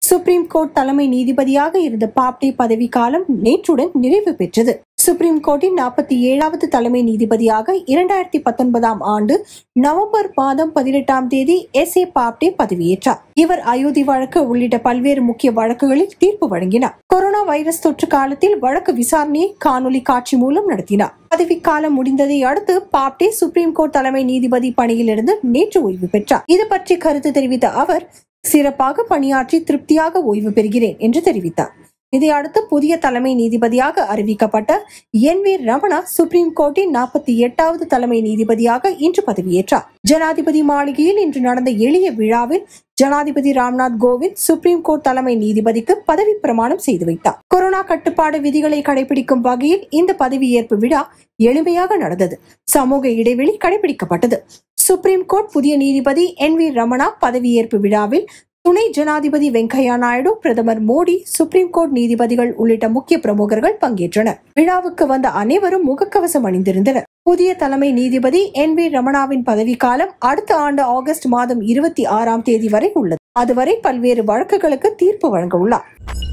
Supreme court தலைமை நீதிபதியாக இருந்த பாப்டே பதவிக்காலம் நேற்றுடன் நிறைவு பெற்றது. சுப்ரீம் கோர்ட்டின் 47வது தலைமை நீதிபதியாக 2019ஆம் ஆண்டு நவம்பர் மாதம் 18ஆம் தேதி SA பாப்டே பதவியேற்றார். இவர் அயோத்தி வழக்கு உள்ளிட்ட பல்வேறு முக்கிய வழக்குகளில் தீர்ப்பு வழங்கினார். கொரோனா வைரஸ் தொற்று காலத்தில் வழக்கு விசாரணையை காணொலி காட்சி மூலம் நடத்தினார். பதவிக்காலம் முடிந்ததை அடுத்து பாப்டே சுப்ரீம் கோர்ட் தலைமை நீதிபதி பணியிலிருந்து நேற்று ஓய்வு பெற்றார். இது பற்றி கருத்து தெரிவித்த அவர், சிறப்பாக பணியாற்றி திருப்தியாக ஓய்வு பெறுகிறேன் என்று தெரிவித்தார். இதையடுத்து புதிய தலைமை நீதிபதியாக அறிவிக்கப்பட்ட NV ரமணா சுப்ரீம் கோர்ட்டின் 48வது தலைமை நீதிபதியாக இன்று பதவியேற்றார். ஜனாதிபதி மாளிகையில் இன்று நடந்த எளிய விழாவில் ஜனாதிபதி ராம்நாத் கோவிந்த் சுப்ரீம் கோர்ட் தலைமை நீதிபதிக்கு பதவி பிரமாணம் செய்து வைத்தார். கொரோனா கட்டுப்பாடு விதிகளை கடைபிடிக்கும் வகையில் இந்த பதவியேற்பு விழா எளிமையாக நடந்தது. சமூக இடைவெளி கடைபிடிக்கப்பட்டது. சுப்ரீம் கோர்ட் புதிய நீதிபதி NV ரமணா பதவியேற்பு விழாவில் துணை ஜனாதிபதி வெங்கையா நாயுடு, பிரதமர் மோடி, சுப்ரீம் கோர்ட் நீதிபதிகள் உள்ளிட்ட முக்கிய பிரமுகர்கள் பங்கேற்றனர். விழாவுக்கு வந்த அனைவரும் முகக்கவசம் அணிந்திருந்தனர். புதிய தலைமை நீதிபதி NV ரமணாவின் பதவிக்காலம் அடுத்த ஆண்டு ஆகஸ்ட் மாதம் 26ஆம் தேதி வரை உள்ளது. அதுவரை பல்வேறு வழக்குகளுக்கு தீர்ப்பு வழங்க உள்ளார்.